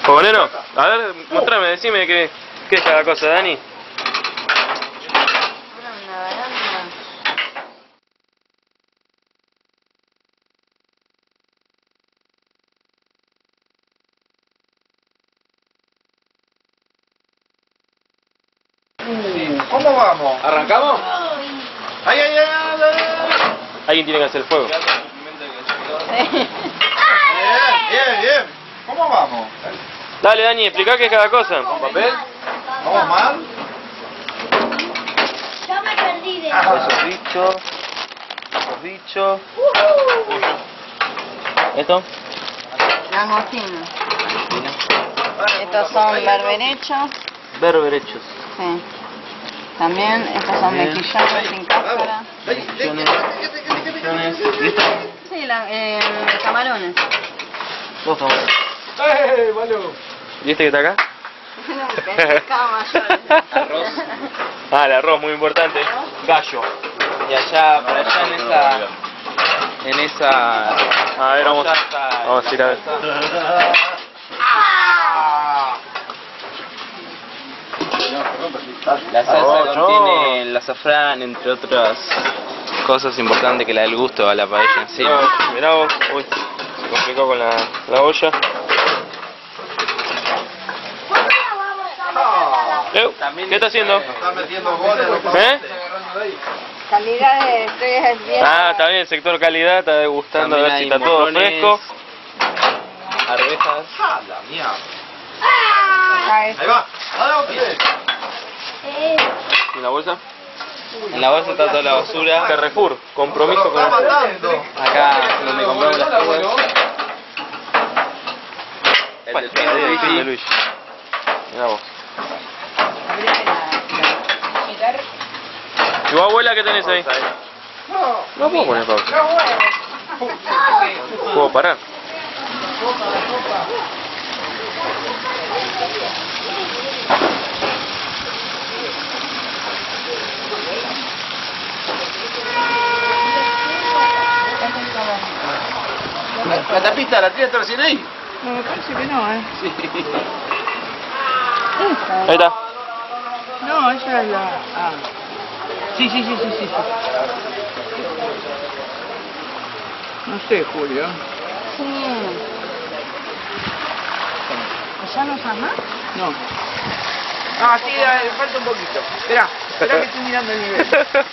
Fogonero, a ver, mostrame, decime qué es cada cosa, Dani. Una baranda. ¿Cómo vamos? ¿Arrancamos? ¡Ay, ay, ay! Alguien tiene que hacer el fuego. Bien. ¿Cómo vamos? Dale, Dani, explica qué es cada cosa. ¿Papel? ¿Vamos mal? Yo me perdí de Esos bichos. ¿Esto? Langostino. Estos son berberechos. Berberechos. Sí. También estos son Bien. mejillones sin cáscara. Mejillones. ¿Listo? Sí, camarones. Dos camarones. ¡Eh, malo! ¿Y este que está acá? Pescado mayor. Arroz. Ah, el arroz, muy importante. Gallo. Y allá, por allá en esa... A ver, vamos a ir a ver. La salsa Oh, contiene el azafrán, entre otras cosas importantes que le da el gusto a la paella en sí. Mirá vos, uy, se complicó con la olla. ¿Qué está haciendo? Están metiendo goles. ¿Eh? Calidad de estoy bien. Ah, está bien, el sector calidad, está degustando a ver si está todo fresco. Arvejas. ¡Ah, la mierda! Ahí Ahí va. ¿Y la bolsa? En la bolsa está toda la basura. Carrefour, compromiso con Está el... matando. Acá donde compramos las cosas. Bueno, de Luis. Mirá vos. ¿Y vos, abuela, qué tenés ahí? No puedo poner pausa. ¿Puedo parar? La tapita, la tiraste recién ahí. No, me parece que no, Sí. Ahí está. No, esa es la... Ah. Sí. No sé, Julio. Sí. ¿Ya no usas más? No. Ah, sí, falta un poquito. Espera que estoy mirando el nivel.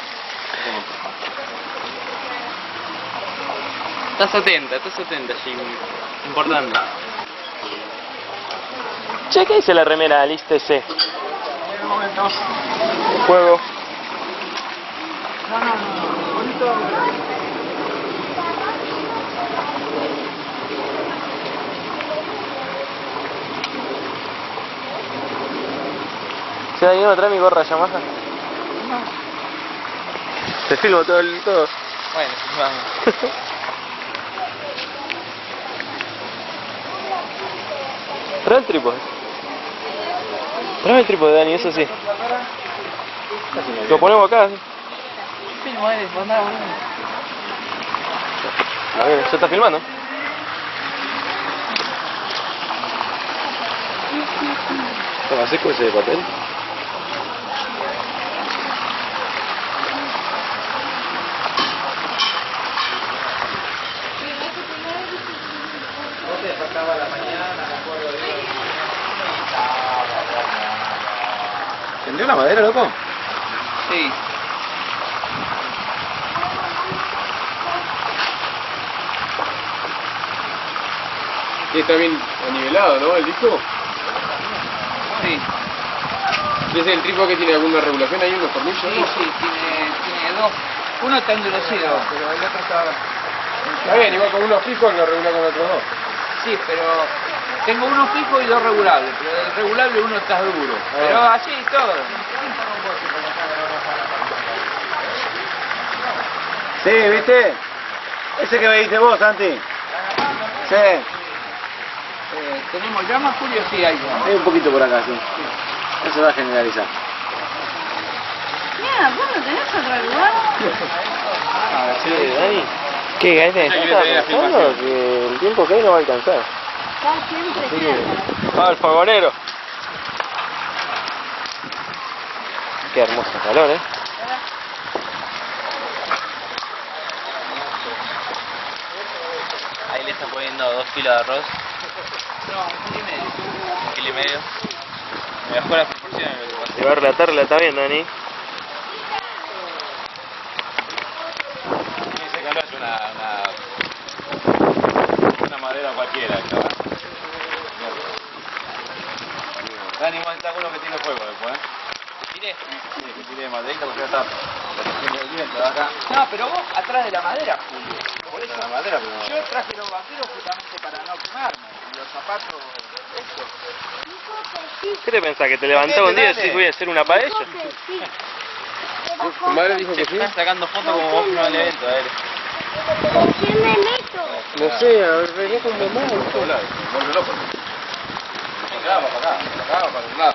Estás atenta, Jim. Importante. Che, ¿qué dice la remera? Alístese. Juego. ¿Se ha ido a traer mi gorra Yamaha? No. Te filmo todo. Bueno, vamos. Trae el trípode. Trae el trípode, Dani, eso sí. Lo ponemos acá, ¿sí? A ver, ¿ya está filmando? ¿Estaba seco ese papel? ¿Tendió la madera, loco? Sí. Y está bien anivelado, ¿no? El disco. Sí. ¿Y es el trípode que tiene alguna regulación ahí en los tornillos? Sí, tiene dos. Uno está endurecido, pero el otro está... Está bien, igual con uno fijo lo regula con otros dos. Sí, pero tengo uno fijo y dos regulables, pero del regulable uno está duro. Pero así todo. Sí, ¿viste? Ese que me diste vos, Santi. Sí. ¿Tenemos llamas, Julio? Sí, hay llamas. Hay un poquito por acá, sí. Eso va a generalizar. Mira, ¿vos no tenés otro lugar? Sí, Dani. ¿Qué? ¿Estás pensando que el tiempo que hay no va a alcanzar? Está siempre Ah, el fogonero. Qué hermoso calor, ¿eh? Ahí le está poniendo 2 kilos de arroz. No, 1,5 kilos. 1,5 kilos. Me bajó las proporciones lo que pasa. Te va a relata bien, Dani. Ese calor es una madera cualquiera, chaval. Dani, vos estás uno que tiene fuego después, ¿eh? ¿Tiré? Sí, que tire maderita porque ya está. El viento de acá. No, pero vos atrás de la madera, Julio. Por eso la madera, pero... Yo traje los vaqueros justamente para no quemarme. Y los zapatos, eso. ¿Qué te pensás? ¿Que te levantás un día y decís voy a hacer una paella? Tu madre dijo que sí. Estás sacando fotos como vos no al evento, a ver. ¿Por qué me meto? No sé, a ver, venía con mamá. Vuelve loco. Para acá, para un lado.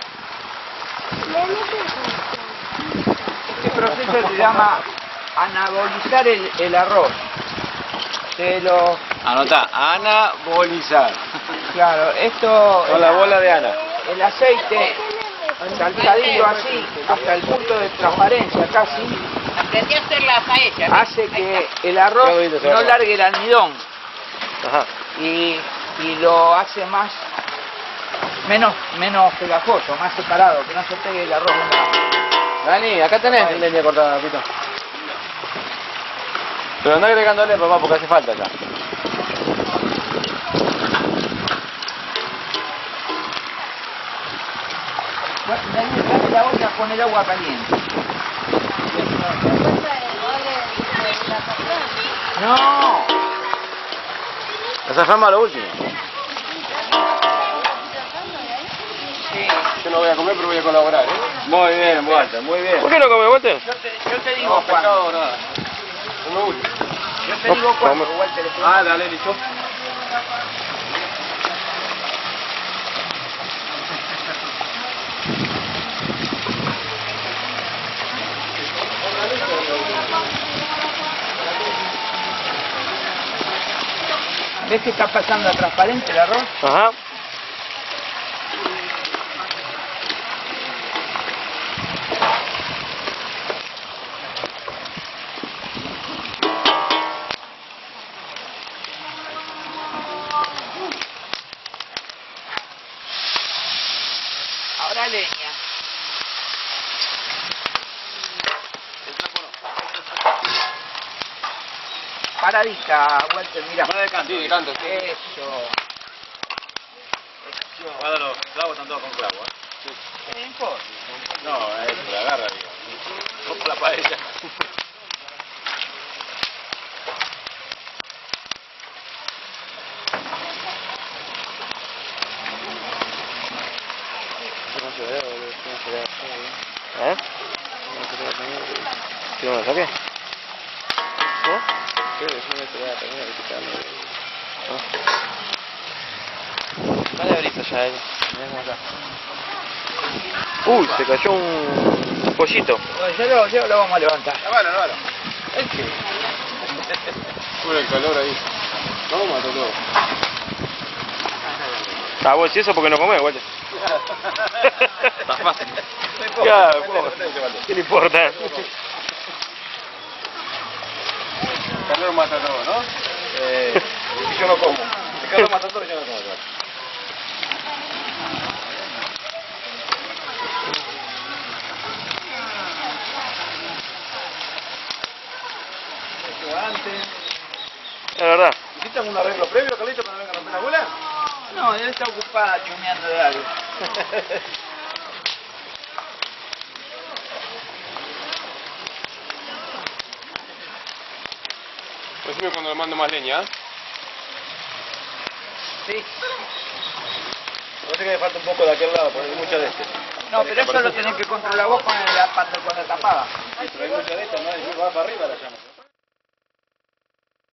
Este proceso se llama anabolizar el arroz. Se lo... Anotá, anabolizar. Claro, esto... Con la bola de Ana. El aceite saltadillo así, hasta el punto de transparencia casi, Aprendí a hacer la paella. hace que el arroz no largue el almidón Ajá. y lo hace menos pegajoso, más separado, que no se pegue el arroz. Dani, acá tenés leña cortada, Pito. Pero anda agregándole, papá, porque hace falta ya. Dale la olla con el agua caliente. No, Esa fama lo último. sí. Yo no voy a comer, pero voy a colaborar, ¿eh? Muy bien, Walter, muy bien. ¿Por qué no come, Walter? Yo te digo cuándo. nada. No me gusta. Yo te digo cuándo, Walter. Ah, dale, listo. ¿Ves que está pasando a transparente el arroz? Ajá. Ahora leña. Paradita, Walter, mira. Para de canto. Sí, de canto. Eso. Guarda los clavos, están todos con clavos, ¿eh? ¿Qué importa? No, es la agarra, digo. No por la paella. ¿Eh? ¿Quiero me lo saque? ¿No? Sí, eso me quería terminar de quitarlo. Dale brisa ya, acá. Uy, se cayó un pollito. Bueno, ya lo vamos a levantar. Lavalo. Con el calor ahí. No, mato todo. Ah, vos decís eso porque no comés, güey. Está fácil. Claro, ¿qué le importa? El calor mata todo, ¿no? Y yo no como. El calor mata todo y yo no como. Es verdad. ¿Hiciste algún arreglo previo, Carlito, para no vengan a romper la bola? No, él está ocupada chumeando de algo. Decime cuando le mando más leña, ¿eh? Sí. Parece que me falta un poco de aquel lado, porque hay mucha de este. No, pero eso lo tenés que controlar vos con la tapada. Pero hay mucha de esta, ¿no? Y va para arriba la llama.